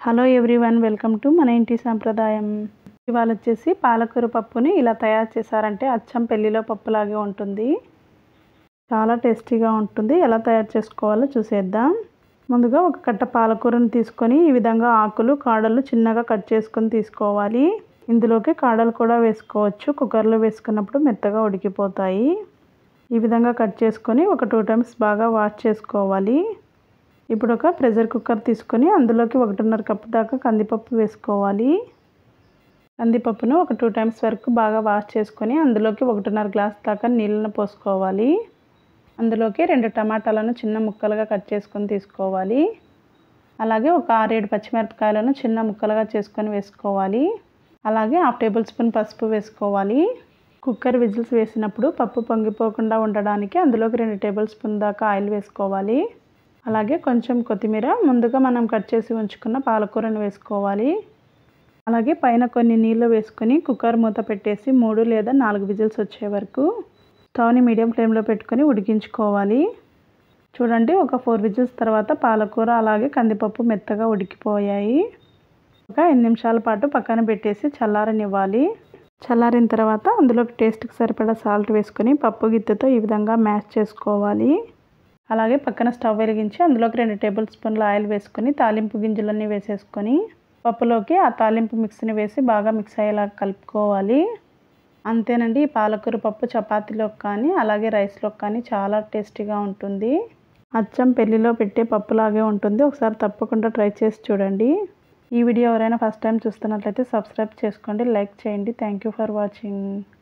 Hello everyone, welcome to మన ఇంటి సాంప్రదాయం. ఇవాళ వచ్చేసి పాలకూర పప్పుని ఇలా తయారు చేశారంటే అచ్చం పెళ్లిలో పప్పులాగే ఉంటుంది. చాలా టేస్టీగా ఉంటుంది. ఎలా తయారు చేసుకోవాలో చూసేద్దాం. ముందుగా ఒక కట్ట పాలకూరను తీసుకొని ఈ విధంగా ఆకులు కాడలు చిన్నగా కట్ చేసుకొని తీసుకోవాలి. ఇందులోకి కాడలు కూడా వేసుకోవచ్చు. కుక్కర్లో వేసుకున్నప్పుడు మెత్తగా ఉడికిపోతాయి. ఈ విధంగా కట్ చేసుకొని ఒక 2 times బాగా వాష్ చేసుకోవాలి. ఇప్పుడు ఒక ప్రెషర్ కుక్కర్ తీసుకొని అందులోకి 1.5 కప్పు దాకా కందిపప్పు వేసుకోవాలి. కందిపప్పును ఒక 2 times వరకు బాగా వాష్ చేసుకొని అందులోకి 1.5 గ్లాస్ దాకా నీళ్ళను పోసుకోవాలి. అందులోకి 2 టమాటాలను చిన్న ముక్కలుగా కట్ చేసుకొని తీసుకోవాలి. అలాగే ఒక 6-7 పచ్చిమిరపకాయలను చిన్న ముక్కలుగా చేసుకొని వేసుకోవాలి. అలాగే 1/2 టేబుల్ స్పూన్ పసుపు వేసుకోవాలి. కుక్కర్ విజిల్స్ వేసినప్పుడు పప్పు పొంగిపోకుండా ఉండడానికి అందులోకి 2 టేబుల్ స్పూన్ దాకా ఆయిల్ వేసుకోవాలి. అలాగే కొంచెం కొత్తిమీర, ముందుగా మనం కట్ చేసి ఉంచుకున్న పాలకూరను వేసుకోవాలి. అలాగే పైన కొన్ని నీళ్ళు వేసుకొని కుక్కర్ మూత పెట్టేసి 3 లేదా 4 విజిల్స్ వచ్చే వరకు స్టవ్ని మీడియం ఫ్లేమ్లో పెట్టుకొని ఉడికించుకోవాలి. చూడండి, ఒక 4 విజిల్స్ తర్వాత పాలకూర అలాగే కందిపప్పు మెత్తగా ఉడికిపోయాయి. ఒక 5 నిమిషాల పాటు పక్కన పెట్టేసి చల్లారనివ్వాలి. చల్లారిన తర్వాత అందులోకి టేస్ట్కి సరిపడా సాల్ట్ వేసుకొని పప్పు గిత్తెతో ఈ విధంగా మ్యాష్ చేసుకోవాలి. అలాగే పక్కన స్టవ్ వెలిగించి అందులోకి 2 టేబుల్ స్పూన్ల ఆయిల్ వేసుకొని తాలింపు గింజలన్నీ వేసేసుకొని పప్పులోకి ఆ తాలింపు మిక్స్ని వేసి బాగా మిక్స్ అయ్యేలా కలుపుకోవాలి. అంతేనండి, ఈ పాలకూర పప్పు చపాతీలోకి కానీ అలాగే రైస్లోకి కానీ చాలా టేస్టీగా ఉంటుంది. అచ్చం పెళ్లిలో పెట్టే పప్పులాగే ఉంటుంది. ఒకసారి తప్పకుండా ట్రై చేసి చూడండి. ఈ వీడియో ఎవరైనా ఫస్ట్ టైం చూస్తున్నట్లయితే సబ్స్క్రైబ్ చేసుకోండి, లైక్ చేయండి. Thank you for watching.